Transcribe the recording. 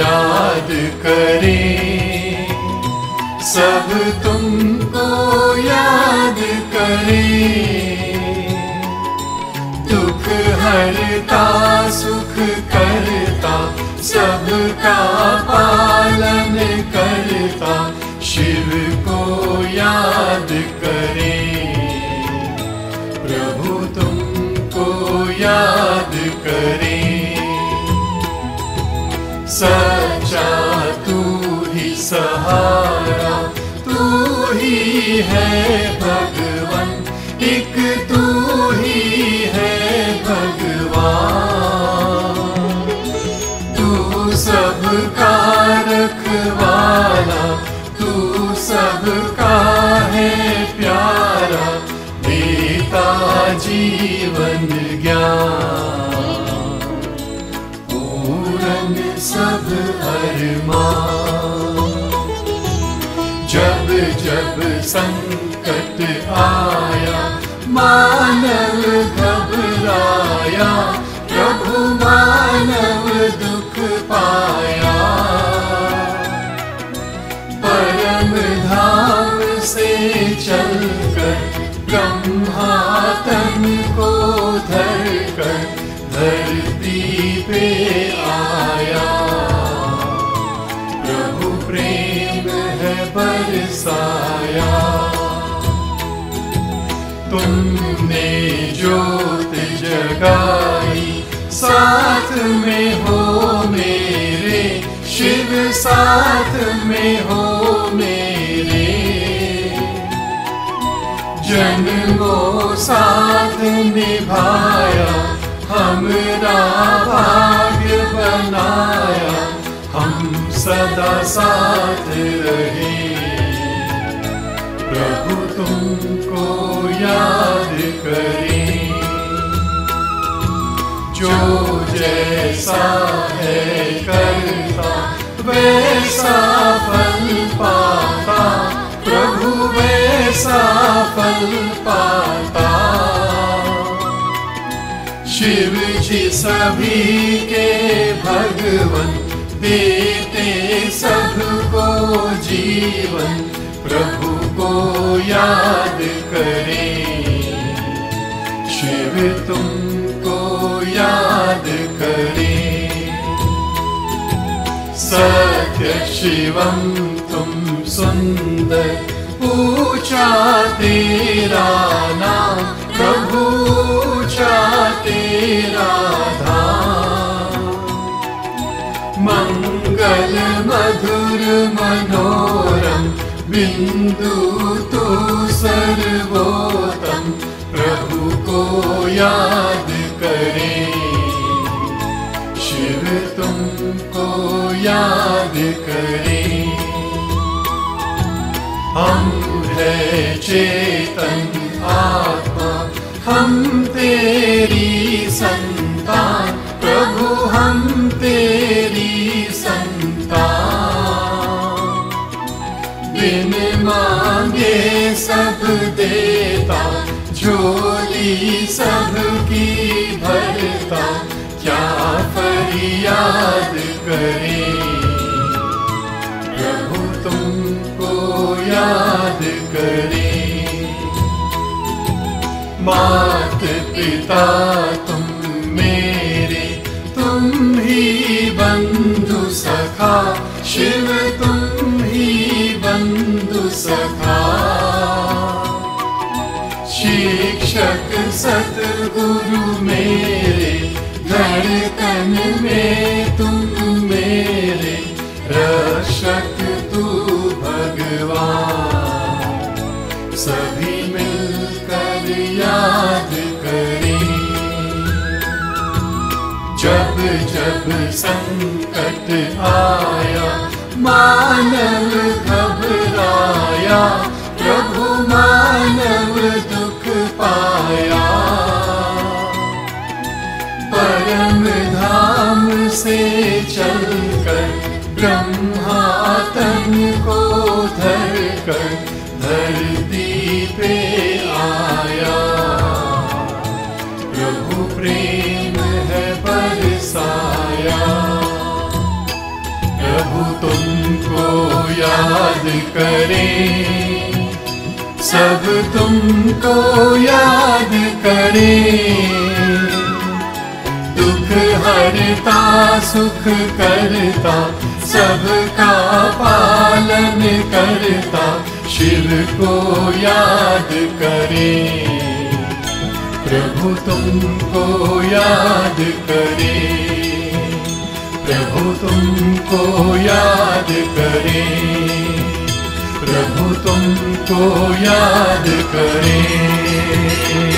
याद करें, सब तुमको याद करें। दुख हरता सुख करता, सबका पालन करता, शिव को याद करें। प्रभु तुमको याद करें। सच्चा तू ही सहारा, तू ही है भगवान, एक तू ही है भगवान। तू सबका रखवाला, तू सबका है प्यारा, देता जीवन ज्ञान, पूरन सब अरमान। जब जब संकट आया, मानव घबराया, प्रभु मानव दुख पाया। परम धाम से चलकर ब्रह्मा तन को धरकर धरती पे आया। प्रभु प्रेम है बरसाया। तुमने ज्योत जगाई, साथ में हो मेरे, शिव साथ में हो मेरे। जन्मों साथ निभाया, हमरा भाग्य बनाया, हम सदा साथ रहे। प्रभु तुमको याद करें। जो जैसा है करता, वैसा फल पाता, प्रभु वैसा फल पाता। शिव जी सभी के भगवन, देते सबको जीवन, प्रभु को याद करें। शिव तुमको याद करें। सत्य शिवम तुम सुंदर, ऊंचा तेरा नाम, प्रभु ऊंचा तेरा धाम। मंगल मधुर मनोरम, बिंदु तू सर्वोत्तम, प्रभु को याद करें। शिव तुमको याद करें। हम है चेतन आत्मा, हम तेरी संतान, प्रभु हम तेरी संतान। बिन मांगे सब देता, झोली सबकी भरता, क्या फरियाद करें। प्रभु तुमको याद करें। मात पिता तुम मेरे, तुम ही बंधु सखा, शिव तुम ही बंधु सखा। शिक्षक सतगुरु मेरे, धड़कन में तुम मेरे, रक्षक तू भगवान। सभी मिलकर याद करें। जब जब संकट आया, मानव घबराया, प्रभु मानव दुख पाया। परम धाम से चलकर ब्रह्मा तन को धरकर धरती पे आया। प्रभु प्रेम है बरसाया। तुमको याद करें, सब तुमको याद करें। दुख हरता सुख करता, सबका पालन करता, शिव को याद करें। प्रभु तुमको याद करें, प्रभु तुमको याद करें, प्रभु तुमको याद करें।